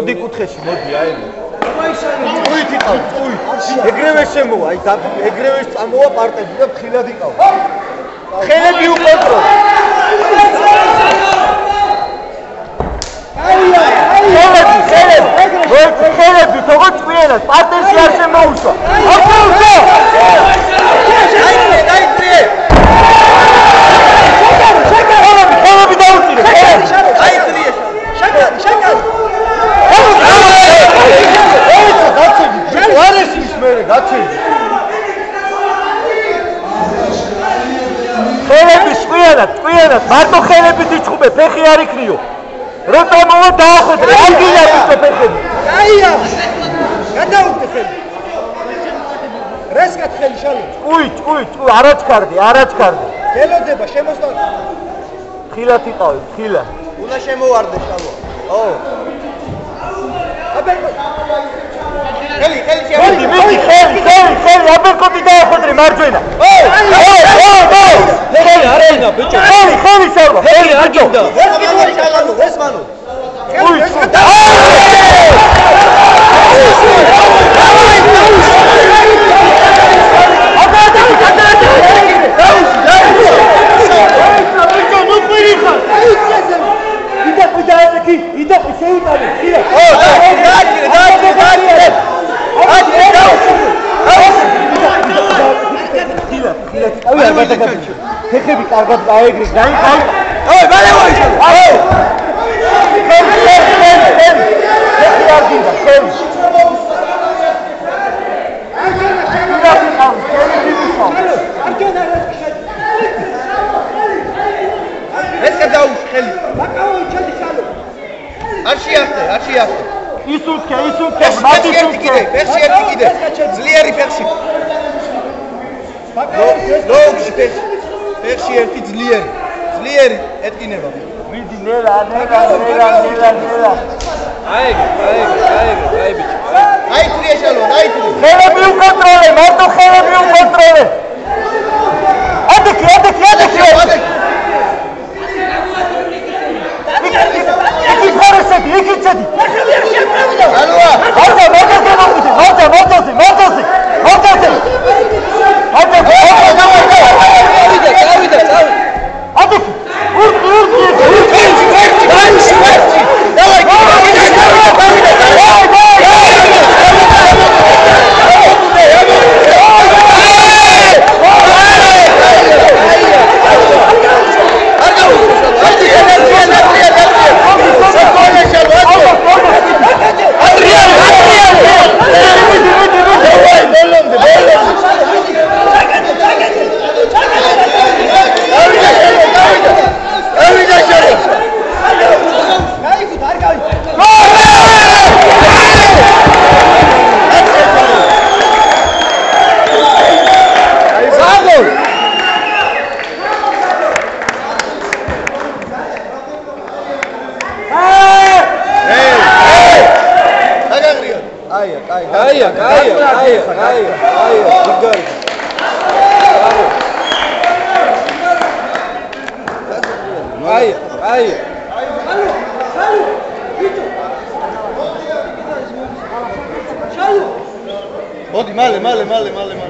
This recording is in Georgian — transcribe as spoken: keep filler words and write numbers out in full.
მოდი კუთხეში, მოდი, აი. უით იყავ, უით. ეგრევე შემოვა, აი, ეგრევე წამოვა პარტები და ფრთხილად იყავ. ხელები უკონტროლ. აია, აია. ხელები, ხელები. ხელები, თქო წვიერად, პარტებში არ შემოუშვა. არ მოუშვა. დაიწრე, დაიწრე. ხელები დაუწირე. დაიწრე. შაკალი, შაკალი. არ ესმის მერე გაცედი. ხელები წვიერად, წვიერად, მარტო ხელებით იწყუბე, ფეხი არ იქნიო. როცა მოვა დაახვედრე, არ გინახო ფეხები. აია! გადაუდგე ხელი. რესკათ ხელი შალო. ჭუი, ჭუი, ჭუი, არაჩქარდი, არაჩქარდი. გელოდება, შემოსტა. ხილად იყავი, ხილა. უნდა შემოვარდე შალო. ო. აბერკო. ხელი, ხელი შემოვარდე. მიდი, ხელი, ხელი, ხელი, აბერკოტი დაახვედრე მარჯვენა. ო! ო! ო! ო! ხელი არ ენა, ბიჭო. ხელი, ხელი შალო, ხელი არ გინდა. ეს კითხვა შალო, ეს მანო. ui ხეხები კარგად გაეგრე, გაიგე. ой, მალე მოიშალე. აუ. ხელი, ხელი, ხელი, ხელი. ხელი არ გინდა, ხელი. ეს გადაუშვ ხელი. ბაკაო, ჩადი ჩალო. არ შეახტე, არ შეახტე. ისუქე, ისუქე, მადი ისუქე. ფეხში ერთი კიდე. ძლიერი ფეხში. ბაკაო, ლოგში ფეხში. ფეხში ერთი ძლიერი. ძლიერი ეტკინება. მიდი ნელა, ნელა, ნელა, ნელა, ნელა. აიგე, აიგე, აიგე, აი ბიჭო. აი ტრია შალო, აი ტრია. ხელები უკონტროლე, მარტო ხელები უკონტროლე. ადექი, ადექი, ადექი, ადექი. იქი ხარესები, იქი წედი. ალოა. ალოა, მოგეზე მოგეზე, მოგეზე, მოგეზე, მოგეზე. მოგეზე. ადექი, ადექი. გავიდე, გავიდე, გავიდე. ადექი. ურკი, ურკი, ურკი, ურკი. დაიში, ურკი. დავაი, გავიდე, გავიდე, გავიდე. მოდი მალე მალე მალე მალე მალე